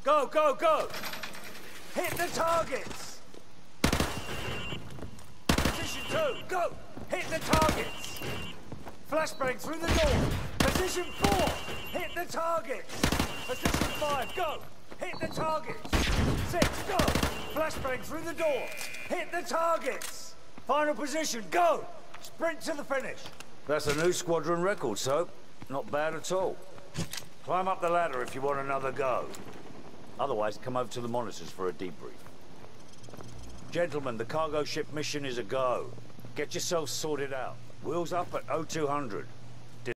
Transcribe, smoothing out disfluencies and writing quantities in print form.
Go, go, go! Hit the targets! Position 2, go! Hit the targets! Flashbang through the door! Position 4, hit the targets! Position 5, go! Hit the targets! 6, go! Flashbang through the door! Hit the targets! Final position, go! Sprint to the finish! That's a new squadron record, Soap. Not bad at all. Climb up the ladder if you want another go. Otherwise, come over to the monitors for a debrief. Gentlemen, the cargo ship mission is a go. Get yourselves sorted out. Wheels up at 0200.